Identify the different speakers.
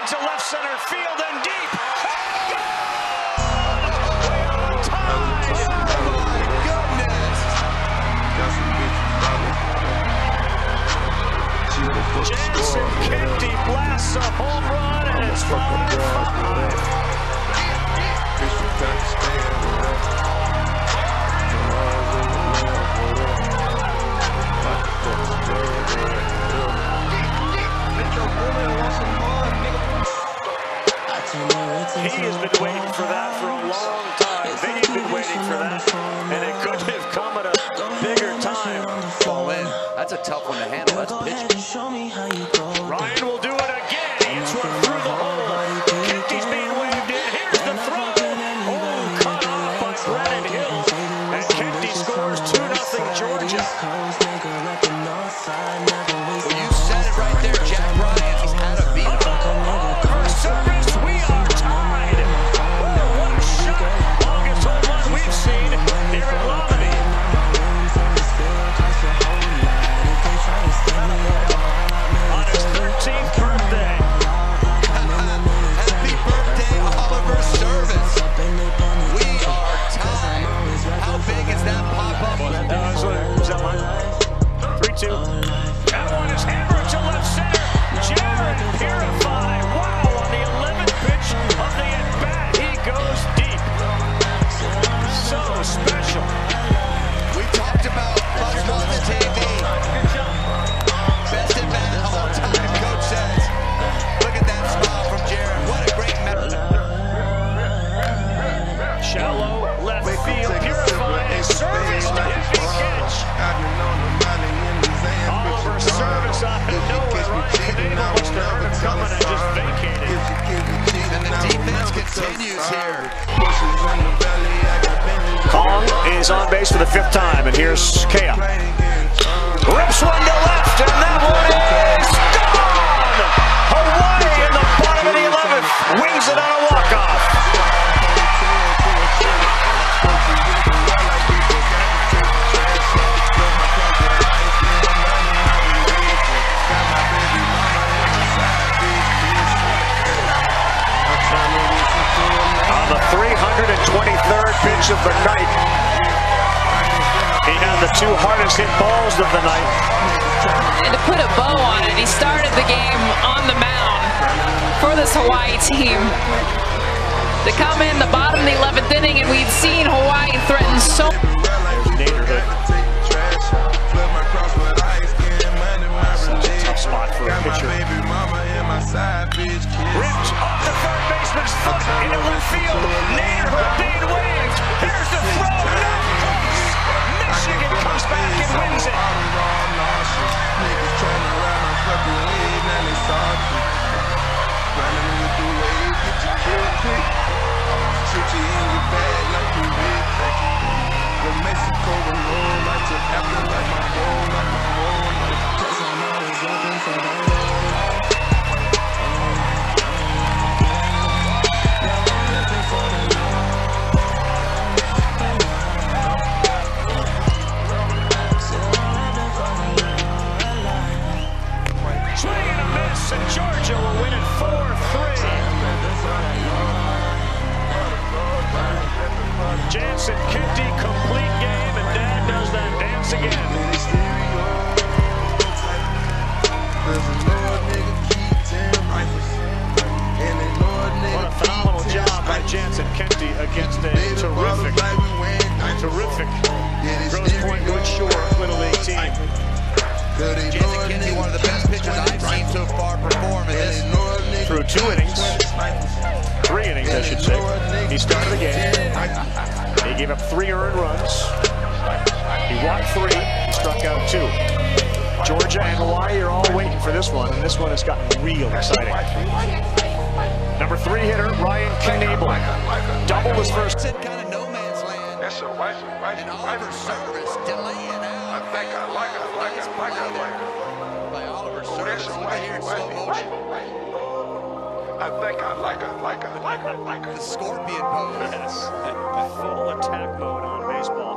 Speaker 1: into left center field and deep. Jansen Kempty blasts a home run, and it's 5-5. He has been waiting for that for a long time. They've been waiting for that, and it couldn't have come at a bigger time.
Speaker 2: Ball in. That's a tough one to handle. That's pitch.
Speaker 1: Ryan will do it again. It's one through the hole. Kempty's being waved in. Here's the throw. Oh, cut off by Brennan Hill. And Kempty scores 2-0 Georgia.
Speaker 2: Well, you said it right there, Jack Ryan. He's had a beat.
Speaker 1: For service, we are tied. Oh, what a shot. Longest home run we've seen here at Lomini. On his 13th birthday.
Speaker 2: Happy birthday, Oliver Service. We are tied. How big is that pop-up?
Speaker 1: Is that mine? 3-2. That one is hammered to left center. Jared Purify. Wow, on the 11th pitch of the at-bat, he goes deep. So special.
Speaker 2: We talked about Bugs on the TV. Best at bat of all time, Coach says. Look at that smile from Jared. What a great memory.
Speaker 1: Shallow left field. Purify and Service to hit the catch. Oliver Service out of nowhere. Ryan Knebel must have heard him coming and just vacated.
Speaker 2: And the defense continues here.
Speaker 1: Kong is on base for the 5th time, and here's Kea. Rips one to left, and that one is gone! Hawaii in the bottom of the 11th, wings it on a walk-off. On the 323rd pitch of the night, he had the 2 hardest hit balls of the night.
Speaker 3: And to put a bow on it, he started the game on the mound for this Hawaii team. To come in the bottom of the 11th inning, and we've seen Hawaii threaten so.
Speaker 1: There's Naderhood. Such a tough spot for a pitcher. Ripped off the third baseman's foot into left field. Naderhood being waved. Here's the throw. No close. Michigan comes back and wins it. Swing and a miss, and Georgia will win it 4-3. Jansen Kempty, complete game, and Dad does that dance again. What a phenomenal job by Jansen Kempty against a terrific Grosse Pointe Good Shore Little League team.
Speaker 2: Jansen Kempty, one of the best pitchers I've seen so far perform in this.
Speaker 1: Through 2 innings, 3 innings I should say. He started the game. He gave up 3 earned runs. He walked 3, he struck out 2. Georgia and Hawaii are all waiting for this one, and this one has gotten real exciting. Number 3 hitter, Ryan Knebel. Double his first.
Speaker 2: It's in kind of no man's land. And Oliver Service delaying out. By Oliver Service. Look at here in slow motion. The scorpion pose.
Speaker 1: Yes, full attack mode on baseball.